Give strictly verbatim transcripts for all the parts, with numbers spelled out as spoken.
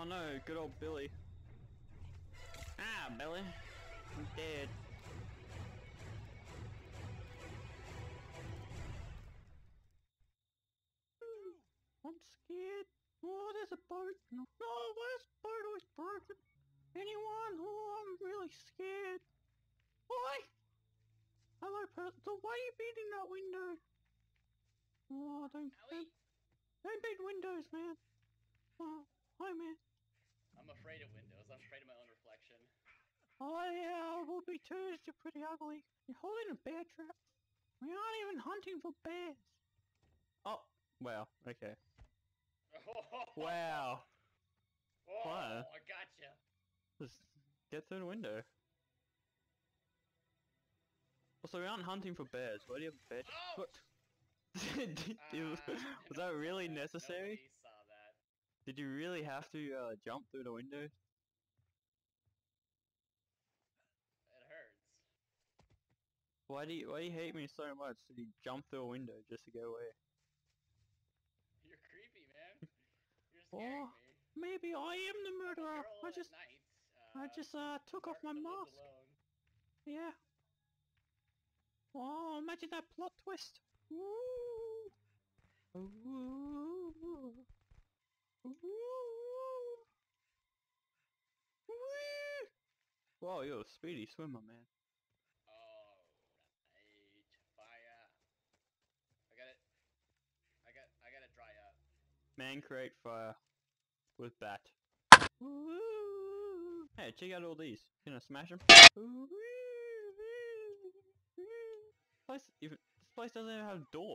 Oh no, good old Billy. Ah, Billy. I'm dead. I'm scared. Oh, there's a boat. No, oh, why is the boat always broken? Anyone? Oh, I'm really scared. Oi! Hello, person. So why are you beating that window? Oh, don't, don't, don't beat windows, man. Oh, hi, man. I'm afraid of windows. I'm afraid of my own reflection. Oh, yeah, I will be too. You're pretty ugly. You're holding a bear trap. We aren't even hunting for bears. Oh, wow. Okay. Wow. Oh, Wow. I gotcha. Just get through the window. Also, we aren't hunting for bears. Why do you have a bear? Oh! What? Did, did, was, Uh, was that really that. necessary? Nobody saw that. Did you really have to uh, jump through the window? It hurts. Why do you Why do you hate me so much? Did you jump through a window just to get away? You're creepy, man. You're scaring Oh, me. maybe I am the I'm a murderer. girl I at just night, I uh, just uh took off my dark that lives mask. alone. Yeah. Oh, imagine that plot twist. Ooh. Ooh. Ooh. Woo! Whoa, you're a speedy swimmer, man. Oh, right. Fire. I got it. I got. I gotta dry up. Man, create fire with bat. Ooh. Hey, check out all these. Can I smash them? Ooh. Place even this place doesn't even have a door.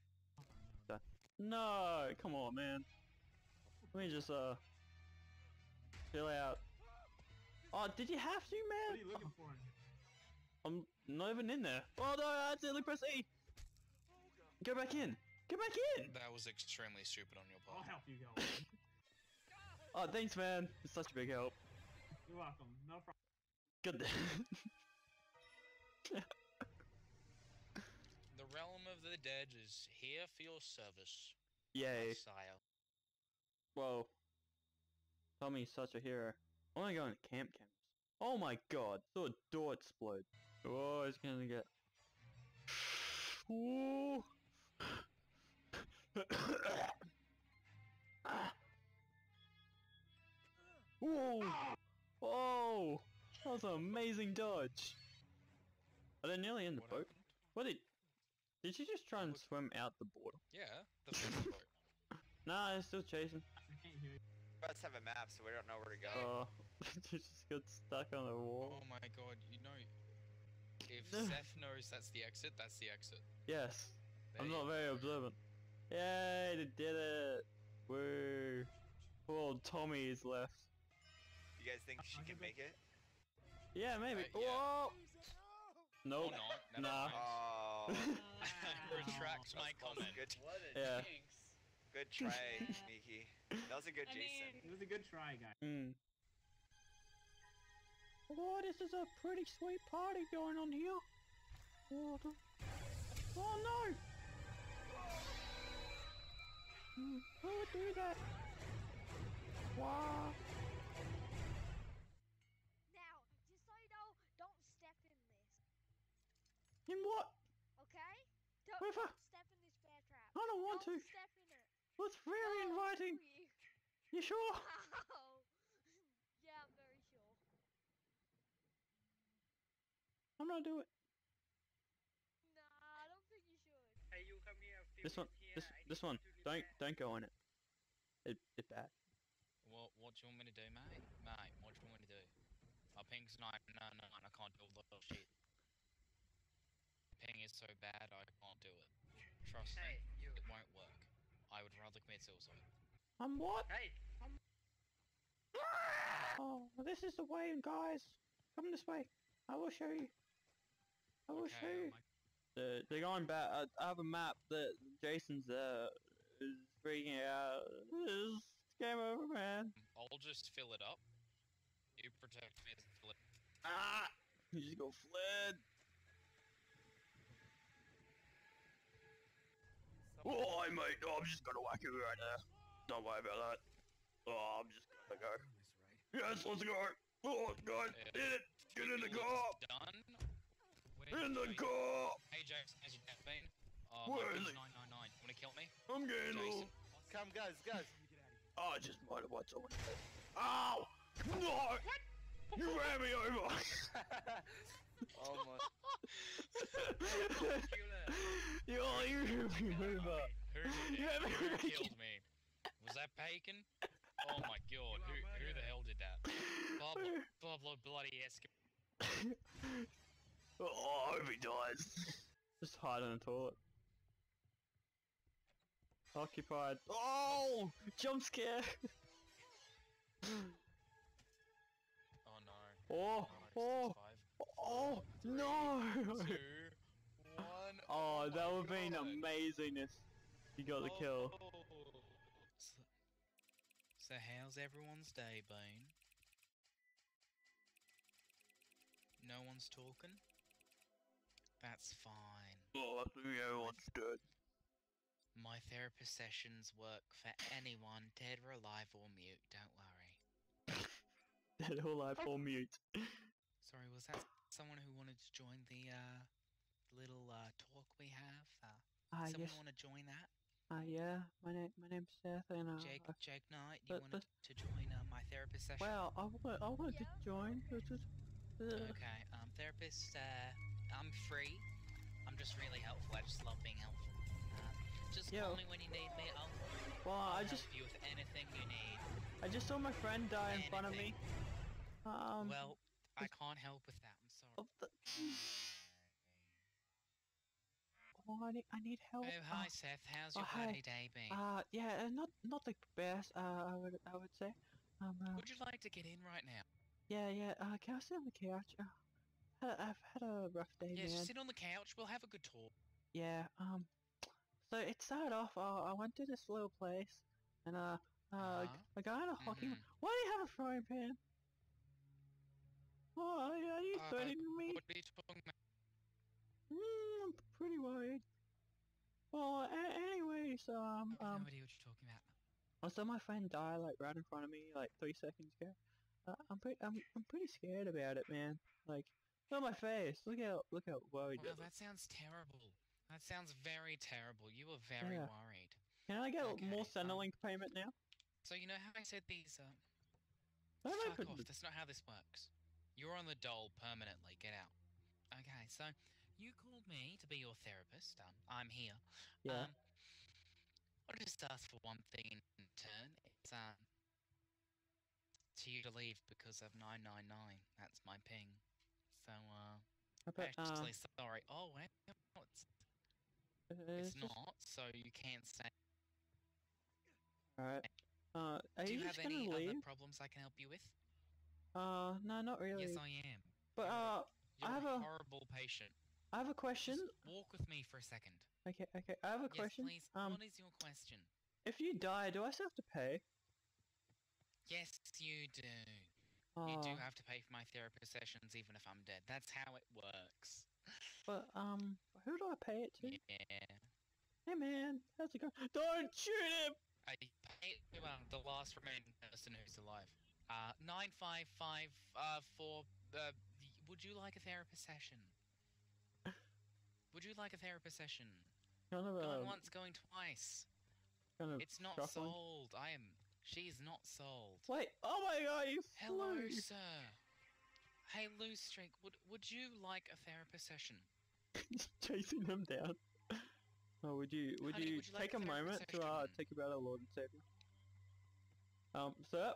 No, come on, man. Let me just uh chill out. Oh, did you have to, man? What are you looking for? I'm not even in there. Oh no, I accidentally press E. Go back in. Go back in. That was extremely stupid on your I'll part. help you go. Oh, thanks, man. It's such a big help. You're welcome. No problem. Good. The realm of the dead is here for your service, Yay. Messiah. Whoa. Tommy's such a hero. I wanna go in camp cameras. Oh my god. Saw a door explode. Oh, it's gonna get. Ooh. Whoa! Whoa! That was an amazing dodge. Are they nearly in the What boat? happened? What did? Did you just try and swim out the border? Yeah, the fishing boat. Nah, they're still chasing. I can't hear you. Us have a map, so we don't know where to go. Oh, you just got stuck on the wall. Oh my god, you know, if Seth knows that's the exit, that's the exit. Yes. There I'm you not very go. observant. Yay, they did it! Woo! Poor old Tommy is left. You guys think she can make it? Yeah, maybe. Uh, yeah. Whoa! Or Nope. not, never Nah. mind. Oh. Retract my That's close. comment. Good, What a Yeah. jinx. good try, Miki. That was a good I Jason. mean- It was a good try, guys. Hmm. Oh, this is a pretty sweet party going on here. Oh, the... oh no! Hmm, who would do that? Wow. Now, just so you know, don't step in this, In what? okay? Don't, River. don't step in this bear trap. I don't want don't to. step in it. It's very No, inviting. please. You sure? Ow. Yeah, I'm very sure. I'm gonna do it. Nah, I don't think you should. Hey, you come here. a few This one. minutes here, This I this need one. you to leave Don't that. don't go in it. It it's bad. What, what do you want me to do, mate? Mate, what do you want me to do? My ping's nine, no, no, I can't do all that shit. Ping is so bad, I can't do it. Trust Hey, me, you. it won't work. I would rather commit suicide. I'm what? Hey, Oh, this is the way, guys. Come this way. I will show you. I will show Okay, you. oh my- Uh, they're going back. I, I have a map that Jason's uh is freaking out. It's game over, man. I'll just fill it up. You protect me as fill it. Ah! You just got fled. Oh, mate, I'm just gonna whack you right there. Don't worry about that. Oh, I'm just gonna go. Yes, let's go. Oh, guys, Yeah. in it. Get in the Looks car. Done. Where- In the wait. car. Hey Jason, how's your day been? Oh, Where my is ping's he? nine nine nine. Wanna kill me? I'm getting a Jason. little. Come, guys, guys. Oh, I just might have watched someone. Ow! No! You ran me over! Almost. You only ran me over! Who did Yeah, that? but- Who killed me? Was that Bacon? Oh my god, who, who the hell did that? Pablo, Pablo bloody Escobar. Oh, I hope he dies. Just hide in the toilet. Occupied. Oh! Jump scare! Oh no. Oh! Oh! Five, Oh! No! two, one. Oh, that my would have been God. amazingness. You got the kill. Oh. So, so how's everyone's day been? No one's talking? That's fine. Oh, I think everyone's dead. My therapist sessions work for anyone, dead or alive or mute, don't worry. Dead or alive or mute. Sorry, was that someone who wanted to join the uh, little uh, talk we have? Uh, Ah, someone yes. want to join that? Ah, yeah. My name, my name's Seth, and uh, Jake, I- Jake Knight, you but- wanted to join uh, my therapist session? well, I want, I wanted to Yeah. join. It's just, uh, Okay, um, therapist, uh, I'm free. I'm just really helpful. I just love being helpful. Uh, just Yo. call me when you need me. I'll, well, I'll I help just, you with anything you need. I just saw my friend die in front of me. Um. Well, I can't help with that. I'm sorry. of the- Oh, I need, I need help. Oh, hi, Seth. How's oh, your hi. bloody day been? Uh, yeah, uh, not, not the best. Uh, I would, I would say. Um. Uh, Would you like to get in right now? yeah, yeah. Uh, can I sit on the couch? Uh, ha- I've had a rough day, Yes, man. sit on the couch. We'll have a good talk. Yeah. Um. So it started off. Uh, I went to this little place, and uh, uh, Uh-huh. a guy in a hockey. Mhm. Why do you have a frying pan? Why are you Uh, threatening me? What are you talking about? Mm, I'm pretty worried. Well, a- anyways, um, I have um, no idea what you're talking about. I saw my friend die like right in front of me like three seconds ago. Uh, I'm pretty, I'm, I'm pretty scared about it, man. Like, look at my face. Look how, look how worried. Well, it that sounds terrible. That sounds very terrible. You were very Yeah. worried. Can I get okay, more um, Centrelink payment now? So you know how I said these, uh... I don't know, Fuck could- off, that's not how this works. You're on the dole permanently, get out. Okay, so, you called me to be your therapist, um, I'm here. Yeah. Um, I'll just ask for one thing in turn. It's, um... to you to leave because of nine nine nine. That's my ping. So, uh... I bet, uh, actually, sorry. Oh, wait, no, it's, uh, it's just- not, so you can't say... Alright. Uh, are Do you, you have just gonna any leave? other problems I can help you with? Uh, no, not really. Yes, I am. But uh, You're I have a a, horrible patient. I have a question. Just walk with me for a second. Okay, okay. I have a Yes, question. please. Um, What is your question? if you die, do I still have to pay? Yes, you do. Uh, You do have to pay for my therapist sessions even if I'm dead. That's how it works. But um, who do I pay it to? Yeah. Hey man, how's it going? Don't shoot him! I pay to um, the last remaining person who's alive. Uh, nine five five uh for uh, the- would you like a therapist session? Would you like a therapist session? Kind of Going uh, once, going twice. kind of It's not shuffling. sold. I am. She's not sold. Wait, oh my god, you Hello, flew! sir. Hey, Loose Streak, would would you like a therapist session? Chasing them down. Oh, would you would Honey, you would you like take a a moment therapist to uh session? take about our Lord and Savior? Um, sir,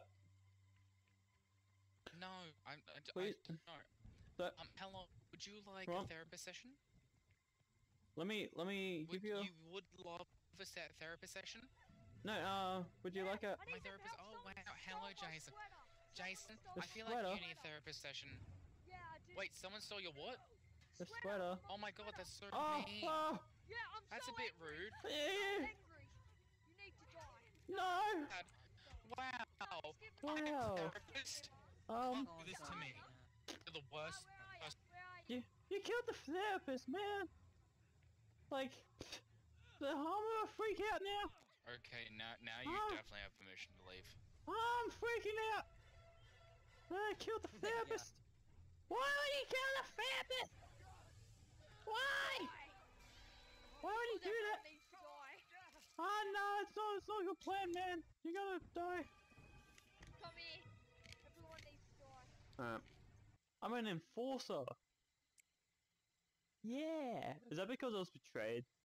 No, I'm. I, d- I Please. d- no. sir, Um, hello. Would you like Come a on. therapist session? let me let me Would give you. A, you would love a se- therapist session? no, uh, would you like a? I My need some therapist- help. oh, Someone wow, stole hello, my Jason. sweater. Jason, Someone The I feel sweater? like you need a therapist session. Yeah, I did. Wait, someone stole your what? The sweater. Oh my god, that's so Oh, mean. oh, Yeah, I'm That's so a bit angry. rude. So yeah, angry. You need to die. no, Wow. No, skip Wow. me. Wow. Therapist, um, can't do this to me. You're the worst. Where are you? person- Where are you? you you killed the therapist, man. Like, the I'm gonna freak out now. Okay, now now you Ah. definitely have permission to leave. Ah, breaking out! I killed the therapist! Why would you kill the therapist? Why? Why would you do that? Everyone needs to die. Ah, no, it's not, it's not a good plan, man. You gotta die. Come here. Everyone needs to die. Um, I'm an enforcer. Yeah. Is that because I was betrayed?